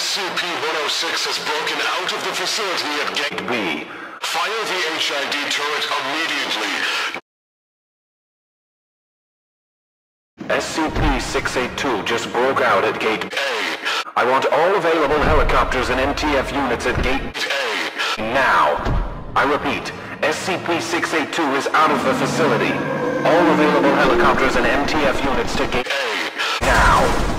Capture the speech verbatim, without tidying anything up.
S C P one oh six has broken out of the facility at Gate B. Fire the H I D turret immediately. S C P six eighty-two just broke out at Gate A. I want all available helicopters and M T F units at Gate A. Now. I repeat, S C P six eighty-two is out of the facility. All available helicopters and M T F units to Gate A. Now.